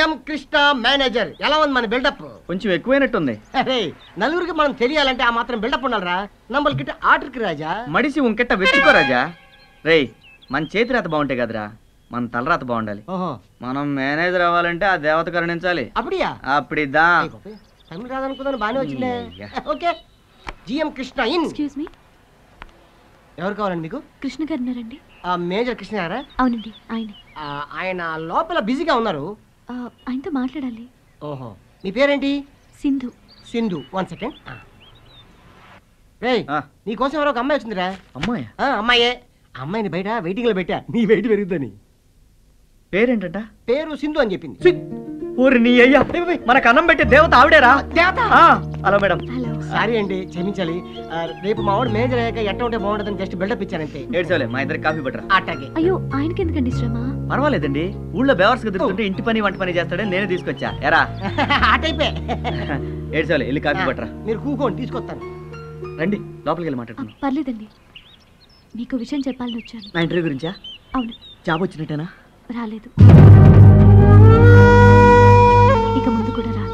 GM Krishna manager. ఎలా ఉంది మన బిల్డప్? కొంచెం ఎక్కువైనట్టుంది. అరే నలుగురికి మనం తెలియాలంటే ఆ మాత్రం బిల్డప్ ఉండాలరా. నమ్మల్కిட்ட ఆర్డర్కి రాజా. మడిసి ఉంకెట్ట వెచ్చుకో రాజా. రేయ్ మన చేతి రాత బాగుంటాయి కదరా, మన తలరాత బాగుండాలి. మనం మేనేజర్ అవ్వాలంటే ఆ దేవత కరుణించాలి. అప్పుడియా? అప్పుడిద్దా. తమిళ రాదనుకుందాను, బాగానే వచ్చిందే. Okay GM Krishna in. Excuse me, ఎవరు కావాలండి మీకు? కృష్ణ గారు ఉన్నారండి? మేజర్ కృష్ణ గారా? అవునండి ఆయన. ఆయన లోపల బిజీగా ఉన్నారు. ఆయనతో మాట్లాడాలి. ఓహో మీ పేరేంటి? సింధు. సింధు. 1 సెకండ్. రేయ్ నీకోసం ఎవరో ఒక అమ్మాయి వచ్చిందిరా. అమ్మాయి? అమ్మాయే. అమ్మాయిని బయట వెయిటింగ్ లో పెట్టా, నీ వెయిట్ పెరుగుద్దని. పేరేంటంట? పేరు సింధు అని చెప్పింది. ఊరి నీ అయ్యా, మనకు అన్నం పెట్టే దేవత ఆవిడేరా. దేవత? Hello madam. సారీ అండి, క్షమించాలి. రేపు మా వాడు మేనేజర్ అయ్యాక ఎట్ట ఉంటే బాగుంటుందని జస్ట్ బిల్డప్ ఇచ్చానంతే. ఏడ్చోలే, మా ఇద్దరికి కాఫీ పట్టరా. అట్టాగే. అయ్యో ఆయనకి ఎందుకండి శ్రమ? పర్వాలేదండి, ఊళ్ళో బేవర్స్ గా తిరుగుతుంటే ఇంటి పని వంట పని చేస్తాడని నేనే తీసుకొచ్చా. ఎరా ఆ టైపే. ఏడ్చోలే, వెళ్ళి కాఫీ పట్టరా. మీరు కూకోండి, తీసుకొస్తాను. రండి లోపలికి వెళ్ళి మాట్లాడుతున్నాం. పర్లేదండి, మీకు విషయం చెప్పాలని వచ్చాను. నా ఇంటర్వ్యూ గురించా? అవును. జాబ్ వచ్చినట్టేనా? రాలేదు, ఇక ముందు కూడా రాదు.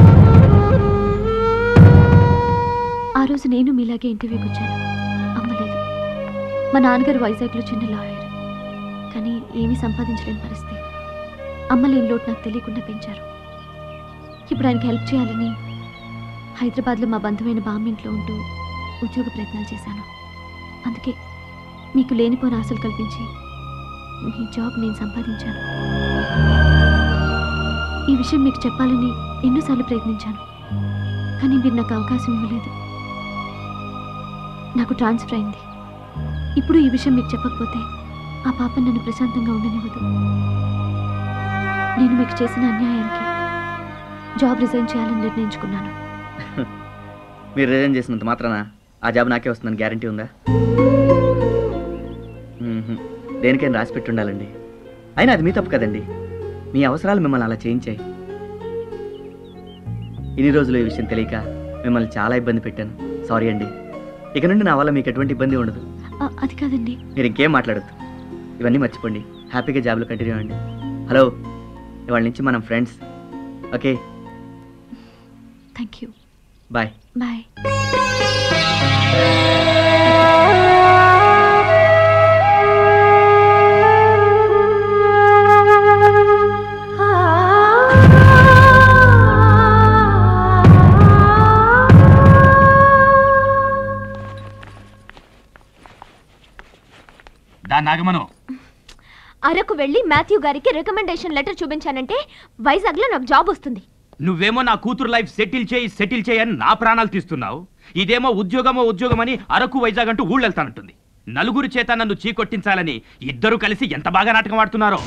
ఆ రోజు నేను మీలాగే ఇంటర్వ్యూకి వచ్చాను, అమ్మలేదు. మా నాన్నగారు వైజాగ్లో చిన్న లాయర్, కానీ ఏమీ సంపాదించలేని పరిస్థితి. అమ్మలేని లోటు నాకు తెలియకుండా పెంచారు. ఇప్పుడు ఆయనకి హెల్ప్ చేయాలని హైదరాబాద్లో మా బంధువైన బామ్మింట్లో ఉంటూ ఉద్యోగ ప్రయత్నాలు చేశాను. అందుకే మీకు లేనిపోని ఆశలు కల్పించి మీ జాబ్ నేను సంపాదించాను. ఈ విషయం మీకు చెప్పాలని ఎన్నోసార్లు ప్రయత్నించాను, కానీ మీరు నాకు అవకాశం ఇవ్వలేదు. నాకు ట్రాన్స్ఫర్ అయింది. ఇప్పుడు ఈ విషయం మీకు చెప్పకపోతే ఆ పాప నన్ను ప్రశాంతంగా ఉండనివ్వదు. నేను మీకు చేసిన అన్యాయానికి జాబ్ రిజైన్ చేయాలని నిర్ణయించుకున్నాను. మీరు రిజైన్ చేసినంత మాత్రాన ఆ జాబ్ నాకే వస్తుందని గ్యారంటీ ఉందా? దేనికైనా రాసి పెట్టి ఉండాలండి. అయినా అది మీ తప్పు కదండి, మీ అవసరాలు మిమ్మల్ని అలా చేయించాయి. ఇన్ని రోజులు ఈ విషయం తెలియక మిమ్మల్ని చాలా ఇబ్బంది పెట్టాను. సారీ అండి. ఇక నుండి నా వల్ల మీకు ఎటువంటి ఇబ్బంది ఉండదు. అది కాదండి. మీరు ఇంకేం మాట్లాడద్దు, ఇవన్నీ మర్చిపోండి. హ్యాపీగా జాబ్లో కంటిన్యూ అవ్వండి. హలో, ఇవాళ నుంచి మనం friends. Okay, thank you. Bye. Bye. Araku వెళ్ళి మాథ్యూ గారికి రికమెండేషన్ లెటర్ చూపించానంటే వైజాగ్ లో నాకు జాబ్ వస్తుంది. నువ్వేమో నా కూతురు లైఫ్ సెటిల్ చేయి అని నా ప్రాణాలు తీస్తున్నావు. ఇదేమో ఉద్యోగమని అరకు వైజాగ్ అంటూ ఊళ్ళెళ్తానంటుంది. నలుగురు చేత నన్ను చీకొట్టించాలని ఇద్దరు కలిసి ఎంత బాగా నాటకం ఆడుతున్నారో.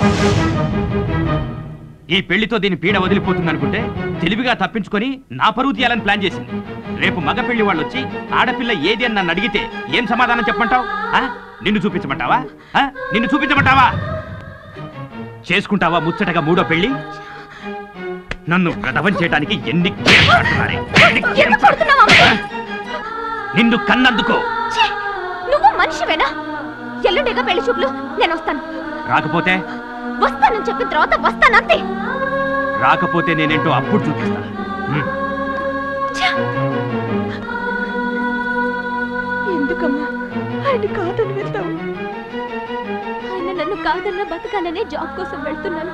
ఈ పెళ్లితో దీని పీడ వదిలిపోతుందనుకుంటే తెలివిగా తప్పించుకొని నా పరువు తీయాలని ప్లాన్ చేసింది. రేపు మగ పెళ్లి వాళ్ళు వచ్చి ఆడపిల్ల ఏది అని నన్ను అడిగితే ఏం సమాధానం చెప్పమంటావు? నిన్ను చూపించమంటావా? చేసుకుంటావా ముచ్చటగా మూడో పెళ్లి? నన్ను ప్రదవం చేయడానికి ఎన్ని నిన్ను కన్నందుకో. నువ్వు మనిషివేనా? ఎల్లుండిగా పెళ్లి చూపులు, నేను వస్తాను. రాకపోతే? వస్తానని చెప్పిన తర్వాత వస్తానంతే. రాకపోతే నేనేంటో అప్పుడు చూపిస్తా. ఎందుకమ్మా ఆయన కాదని వెళ్తావు? ఆయన నన్ను కాదన్న బతకాలనే జాబ్ కోసం వెళ్తున్నాను.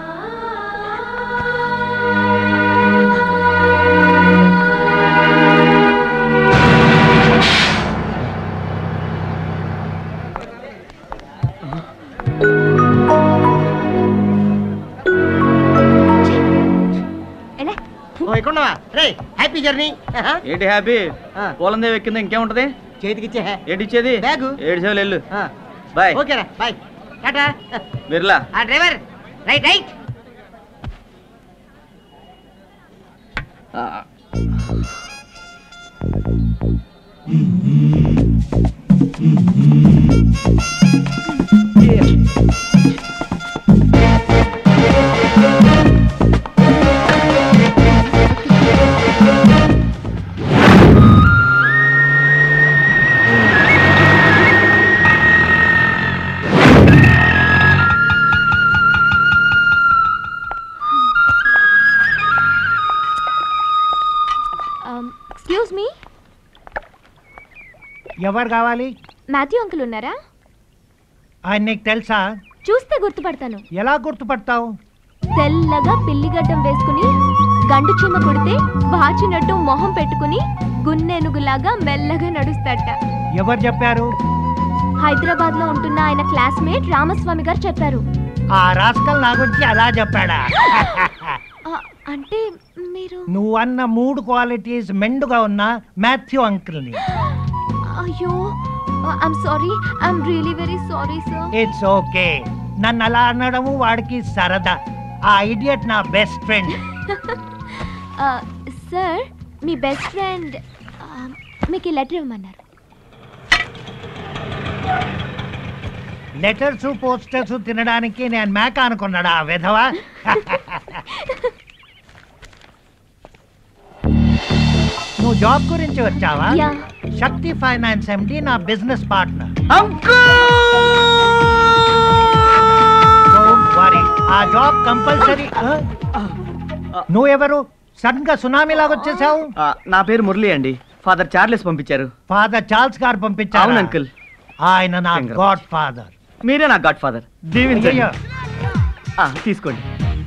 Happy journey. ఏంటి హ్యాపీ? పోలందే ఎక్కిందా ఇంకేముంటది? చేతికిచ్చే. ఏంటి ఇచ్చేది? బ్యాగు. 7 సేవలు వెళ్ళు. బాయ్. ఓకేరా, bye. Tata. Birla. Driver right. Excuse me, ఎవరు కావాలి? మాథ్యూ అంకుల్ ఉన్నారా? ఆయన నీకు తెలుసా? చూస్తే గుర్తుపడతాను. ఎలా గుర్తుపడతావు? తెల్లగా పిల్లిగడ్డం వేసుకుని గండు చీమ కొడితే వాచినట్టు మొహం పెట్టుకుని గున్నెనుగులాగా మెల్లగా నడుస్తాట. ఎవరు చెప్పారు? హైదరాబాద్ లో ఉంటున్న ఆయన క్లాస్మేట్ రామస్వామి గారు చెప్పారు. ఆ రాస్కల్ నా గురించి అలా చెప్పాడా? అంటే మీరు నువ్వు అన్న 3 క్వాలిటీస్ మెండుగా ఉన్న మాథ్యూ అంకుల్ని. అయ్యో, I'm sorry, I'm really very sorry sir. It's okay. నన్ను అలా అనడము వాడికి సరదా. ఆ ఇడియట్ నా బెస్ట్ ఫ్రెండ్. సార్, మీ బెస్ట్ ఫ్రెండ్ మీకు ఈ లెటర్ ఇవ్వమన్నారు. లెటర్స్ పోస్టర్స్ తినడానికి నేను మేక అనుకున్నాడా ఆ విధవా? నువ్వు జాబ్ గురించి వచ్చావా? యా. శక్తి ఫైనాన్స్ ఎండి నా బిజినెస్ పార్ట్నర్. Don't worry, ఆ జాబ్ కంపల్సరీ. నువ్వెవరు? సడన్ గా సునామీ లాగా వచ్చేసావు. నా పేరు మురళి అండి. ఫాదర్ చార్లెస్ పంపించారు. ఫాదర్ చార్ల్స్ గారు పంపించారు. అవును అంకుల్. ఆయన నా గాడ్ ఫాదర్. మీరే నా గాడ్ ఫాదర్. దీవించండి. తీసుకోండి.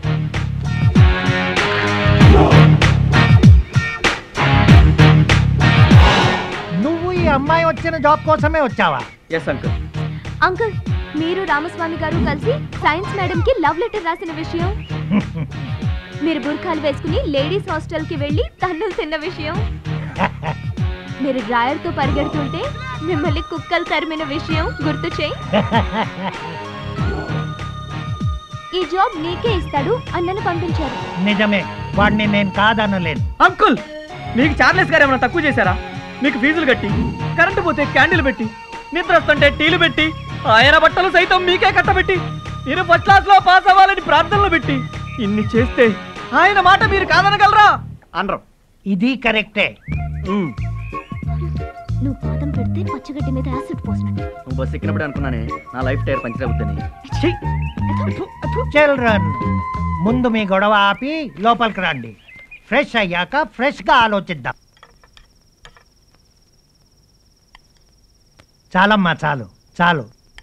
నువ్వు ఈ అమ్మాయి వచ్చిన జాబ్ కోసమే వచ్చావా? Yes uncle. అంకుల్, మీరు రామస్వామి గారు కలిసి సైన్స్ మేడం కి లవ్ లెటర్ రాసిన విషయం, మీరు బుర్ఖాలు వేసుకుని లేడీస్ హాస్టల్ కి వెళ్ళి తన్నులు తిన్న విషయం, మీరు డ్రాయర్ తో పరిగెడుతుంటే మిమ్మల్ని కుక్కలు తరిమిన విషయం గుర్తు చేయి. ఈ జాబ్ నీకే ఇస్తాడు అన్నను పంపించారు. నిజమే, వాడిని నేను కాదనలేను. అంకుల్, మీకు చార్లెస్ గారు ఏమైనా తక్కువ చేశారా? మీకు ఫీజులు కట్టి, కరెంటు పోతే క్యాండిల్ పెట్టి, నిద్ర వస్తుంటే టీలు పెట్టి, ఆయన బట్టలు సైతం మీకే కట్టబెట్టి, మీరు ఫస్ట్ క్లాస్ లో పాస్ అవ్వాలని ప్రార్థనలు పెట్టి, ఇన్ని చేస్తే ఆయన మాట మీరు కాదనగలరా? అనరు. ఇది కరెక్టే. నువ్వు పాదం పెడితే పచ్చగడ్డి మీద యాసిడ్ పోసినట్టు. నువ్వు బస్ ఎక్కినప్పుడు అనుకున్నానే నా లైఫ్ టైర్ పంచర్ అవుద్దని. చిల్డ్రన్, ముందు మీ గొడవ ఆపి లోపలికి రండి. ఫ్రెష్ అయ్యాక ఫ్రెష్ గా ఆలోచిద్దాం. చాలమ్మా, చాలు చాలు.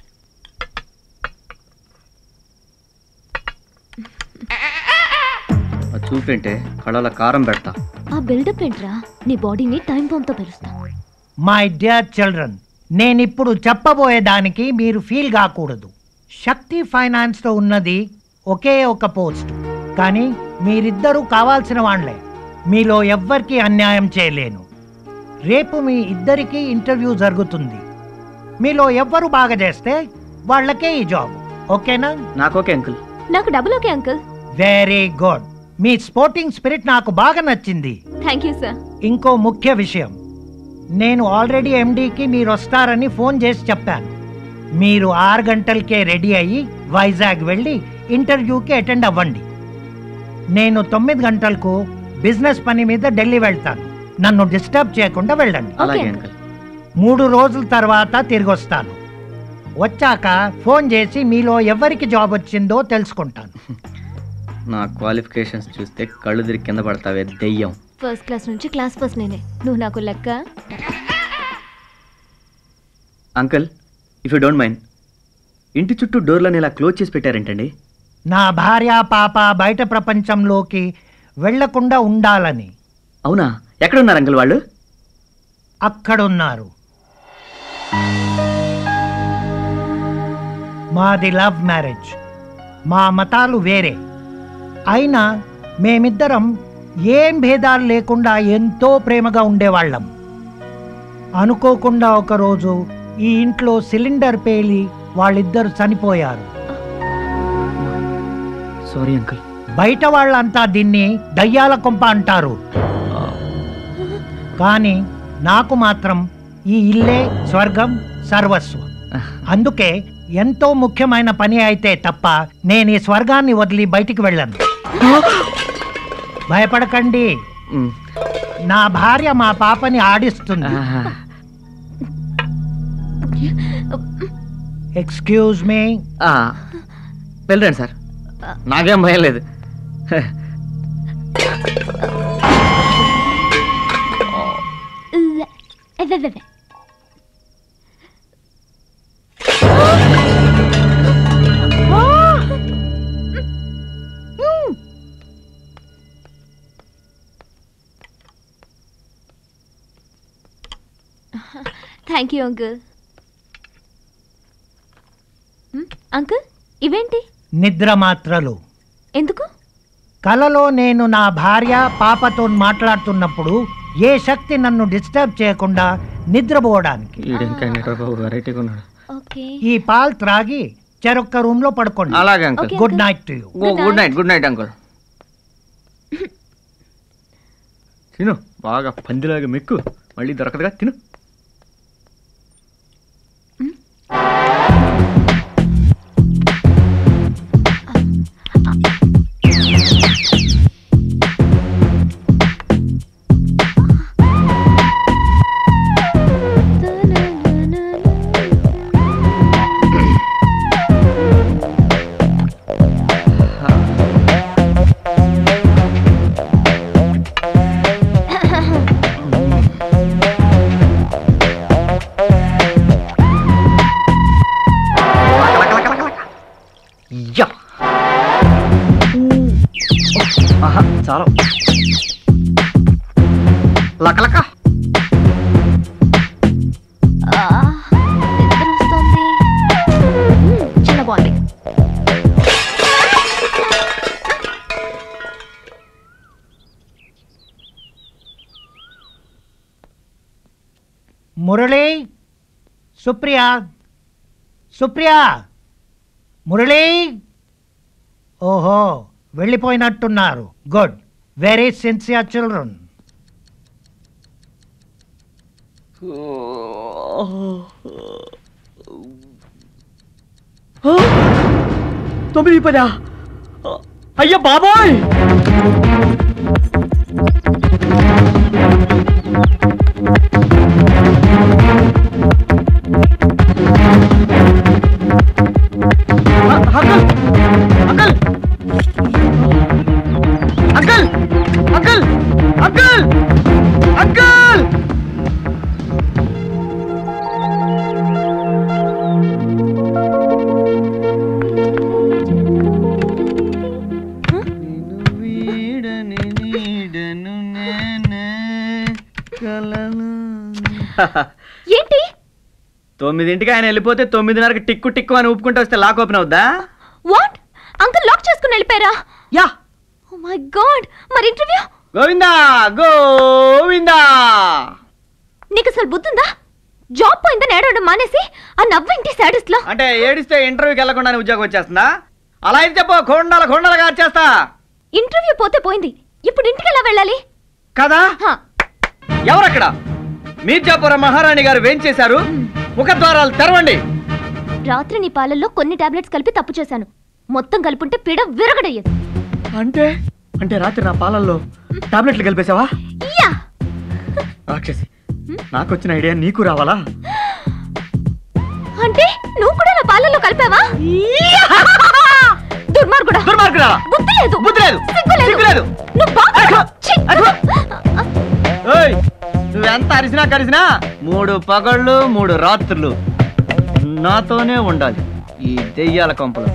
చూపేంటే కళ్ళలో కారం పెడతా. ఆ బిల్డప్ ఏంట్రా? నీ బాడీని టైం బాంబ్ తో పెరుస్తా. మై డియర్ చిల్డ్రన్, నేనిప్పుడు చెప్పబోయే దానికి మీరు ఫీల్ కాకూడదు. శక్తి ఫైనాన్స్ లో ఉన్నది ఒకే ఒక పోస్ట్, కానీ మీరిద్దరూ కావాల్సిన వాళ్ళే. మీలో ఎవ్వరికీ అన్యాయం చేయలేను. రేపు మీ ఇద్దరికీ ఇంటర్వ్యూ జరుగుతుంది. మీలో ఎవ్వరు బాగా చేస్తే వాళ్ళకే ఈ జాబ్. ఓకేనా? నాకు ఓకే అంకుల్. నాకు double okay uncle. Very good. మీ స్పోర్టింగ్ స్పిరిట్ నాకు బాగా నచ్చింది. Thank you sir. ఇంకో ముఖ్య విషయం, నేను ఆల్రెడీ ఎండీకి మీరు వస్తారని ఫోన్ చేసి చెప్పాను. మీరు 6 గంటలకే రెడీ అయ్యి వైజాగ్ వెళ్ళి ఇంటర్వ్యూకి అటెండ్ అవ్వండి. నేను 9 గంటలకు బిజినెస్ పని మీద ఢిల్లీ వెళ్తాను. నన్ను డిస్టర్బ్ చేయకుండా వెళ్ళండి. అలాగే అంకుల్. 3 రోజుల తర్వాత తిరిగి వస్తాను. వచ్చాక ఫోన్ చేసి మీలో ఎవరికి జాబ్ వచ్చిందో తెలుసుకుంటాను. నా క్వాలిఫికేషన్స్ చూస్తే కళ్ళు తిరిగి కింద పడతావే దెయ్యం. ఫస్ట్ క్లాస్ నుంచి క్లాస్ ఫస్ట్ నేనే. నువ్వు నాకు లెక్క. Uncle, if you don't mind, ఇంటి చుట్టూ డోర్లను ఇలా క్లోజ్ చేసి పెట్టారేంటండి? నా భార్య పాప బయట ప్రపంచంలోకి వెళ్లకుండా ఉండాలని. అవునా? ఎక్కడున్నారు అంకుల్ వాళ్ళు? అక్కడున్నారు. మాది లవ్ మ్యారేజ్. మా మతాలు వేరే అయినా మేమిద్దరం ఏం భేదాలు లేకుండా ఎంతో ప్రేమగా ఉండేవాళ్ళం. అనుకోకుండా ఒకరోజు ఈ ఇంట్లో సిలిండర్ పేలి వాళ్ళిద్దరు చనిపోయారు. Sorry uncle. బయట వాళ్ళంతా దీన్ని దయ్యాల కొంప అంటారు, కానీ నాకు మాత్రం ఈ ఇల్లే స్వర్గం, సర్వస్వం. అందుకే ఎంతో ముఖ్యమైన పని అయితే తప్ప నేను ఈ స్వర్గాన్ని వదిలి బయటికి వెళ్ళను. భయపడకండి, నా భార్య మా పాపని ఆడిస్తుంది. Excuse me. వెళ్ళండి సార్, నాకేం భయం లేదు. Thank you uncle. అంకుల్ ఇవేంటి? నిద్ర మాత్రలు. ఎందుకు? కలలో నేను నా భార్య పాపతో మాట్లాడుతున్నప్పుడు ఏ శక్తి నన్ను డిస్టర్బ్ చేయకుండా నిద్రపోవడానికి. ఓకే. ఈ పాలు త్రాగి చెరొక్క రూమ్ లో పడుకోండి. అలాగే uncle. Good night to you. Good night. Good night uncle. తిను బాగా పందిలాగా మెక్కు, మళ్ళీ దొరకదుగా, తిను. చాలా లకలక చాలా బాగుంది. మురళి, సుప్రియా, సుప్రియా, మురళి. ఓహో, వెళ్ళిపోయినట్టున్నారు. Good, very sincere children. 9:10. అయ్యో బాబోయ్! Uncle, uncle, uncle, uncle! ఏంటి? 9ంటికి ఆయన వెళ్ళిపోతే 9:30కి టిక్కు టిక్కు అని ఊపుకుంటూ వస్తే లాక్ ఓపెన్ అవుద్దా? వాట్? అంకుల్ లాక్ చేసుకుని వెళ్ళిపోయారా? యా. Oh my god. మరి ఇంటర్వ్యూ? గోవిందా గోవిందా. నీకు అసలు బుద్ధుందా? జాబ్ పోయిందని ఏడవడం మానేసి ఆ నవ్వేంటి సాడిస్ట్ లో? అంటే ఏడిస్తే ఇంటర్వ్యూకి వెళ్ళకుండానే ఉద్యోగం వచ్చేస్తుందా? అలా అయితే చెప్పు, కొండలుగా వచ్చేస్తా. ఇంటర్వ్యూ పోతే పోయింది, ఇప్పుడు ఇంటికి ఎలా వెళ్ళాలి కదా? ఎవరక్కడ? మీర్జాపురం మహారాణి గారు వేంచేశారు. ముఖద్వారాలు తెరవండి. రాత్రి నీ పాలల్లో కొన్ని టాబ్లెట్స్ కలిపి తప్పు చేశాను. మొత్తం కలుపుంటే పీడ విరగడయ్యేది. అంటే అంటే రాత్రి నా పాలల్లో టాబ్లెట్లు కలిపేశావా? యా. రాక్షసి, నాకు వచ్చిన ఐడియా నీకు రావాలా? అంటే నువ్వు కూడా నా పాలల్లో కలిపావా? దుర్మార్గుడా. దుర్మార్గుడా. బుద్ధి లేదు. బుద్ధి లేదు. సిగ్గు లేదు. నువ్వు బాగా నువ్వెంత అరిసినా కరిసినా 3 పగళ్ళు 3 రాత్రులు నాతోనే ఉండాలి ఈ దెయ్యాల కొంపలు.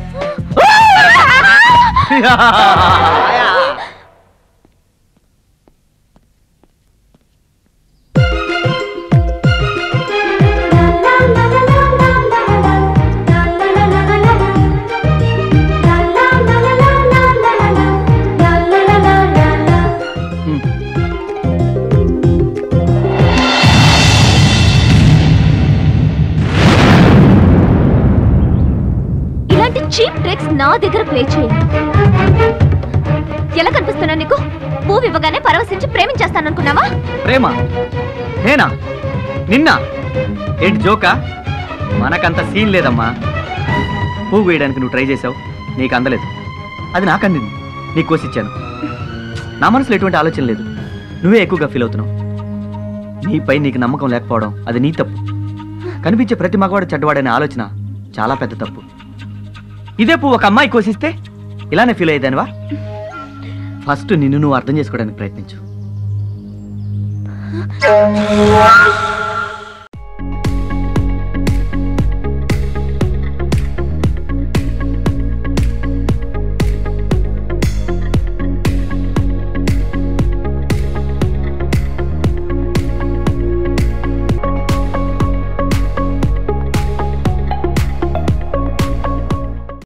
చీప్ ట్రిక్స్ నా దగ్గర ప్లే చేయి. ఎలా కనిపిస్తున్నా నీకు? పువ్వు ఇవ్వగానే పరవశించి ప్రేమించేస్తాననుకున్నావా? ప్రేమ? నేనా? నిన్న? ఏంటి జోకా? మనకంత సీన్ లేదమ్మా. పువ్వు వేయడానికి నువ్వు ట్రై చేసావు, నీకు అందలేదు. అది నాకు అందింది, నీకు కోసిచ్చాను. నా మనసులో ఎటువంటి ఆలోచన లేదు, నువ్వే ఎక్కువగా ఫీల్ అవుతున్నావు. నీపై నీకు నమ్మకం లేకపోవడం అది నీ తప్పు. కనిపించే ప్రతి మగవాడు చెడ్డవాడనే ఆలోచన చాలా పెద్ద తప్పు. ఇదే పువ్వు ఒక అమ్మాయి కోసిస్తే ఇలానే ఫీల్ అయ్యేదానివా? ఫస్ట్ నిన్ను నువ్వు అర్థం చేసుకోవడానికి ప్రయత్నించు.